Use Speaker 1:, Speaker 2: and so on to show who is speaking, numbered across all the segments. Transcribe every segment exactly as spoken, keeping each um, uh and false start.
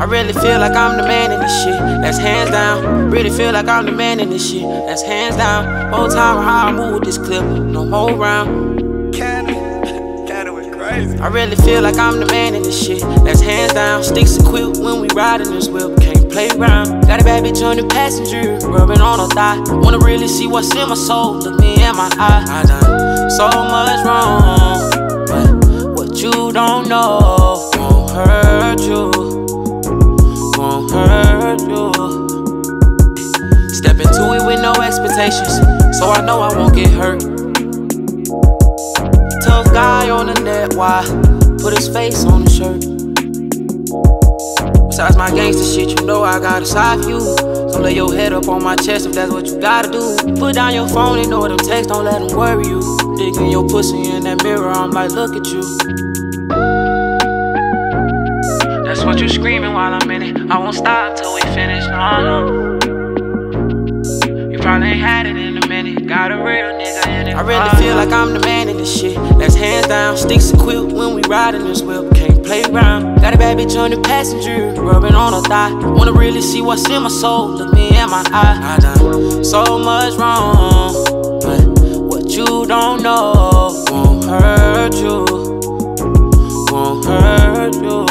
Speaker 1: I really feel like I'm the man in this shit, that's hands down. Really feel like I'm the man in this shit, that's hands down. Whole time how I move with this clip, no more round.
Speaker 2: Cannon, Cannon went crazy.
Speaker 1: I really feel like I'm the man in this shit, that's hands down. Sticks equipped when we riding this whip, can't play around. Got a bad bitch on the passenger, rubbing on her thigh. Wanna really see what's in my soul, look me in my eye. I done so much wrong, but what you don't know won't hurt you, won't hurt you. Step into it with no expectations, so I know I won't get hurt. Tough guy on the net, why put his face on the shirt? Besides my gangster shit, you know I got a side view. So lay your head up on my chest if that's what you gotta do. Put down your phone, ignore them texts, don't let them worry you. Digging your pussy in that mirror, I'm like, look at you. That's what you screaming while I'm in it. I won't stop till we finish, no, no. You probably ain't had it in a minute, got a real nigga in it. I really feel like I'm the man in this shit, that's hands down. Sticks equipped when we riding this whip, can't play around. Got a bad bitch on the passenger, rubbing on her thigh. Wanna really see what's in my soul, look me in my eye. I done so much wrong, but what you don't know won't hurt you, won't hurt you.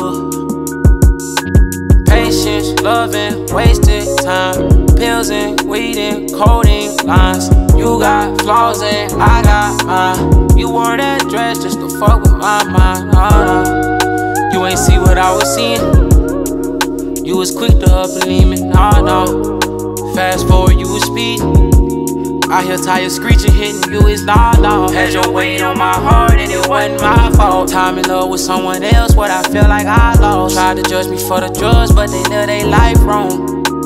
Speaker 1: Patience, loving, wasted time. Pills and weed and coding lines. You got flaws and I got mine. You wore that dress just to fuck with my mind. Oh, no. You ain't see what I was seeing. You was quick to up and leave me. No, no. Fast forward, you was speeding. I hear tires screeching, hitting you is nah, nah. Had your weight on my heart and it wasn't my fault. Time in love with someone else, what I feel like I lost. Tried to judge me for the drugs, but they live their life wrong.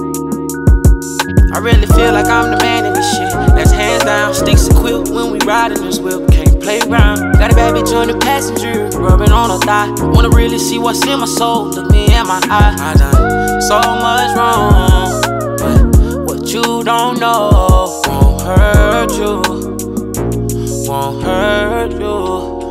Speaker 1: I really feel like I'm the man in this shit, that's hands down. Sticks equipped when we riding this whip, can't play around. Got a bad bitch on the passenger, rubbing on her thigh. Wanna really see what's in my soul, look me in my eye. I done so much wrong, but what you don't know won't hurt you, won't hurt you.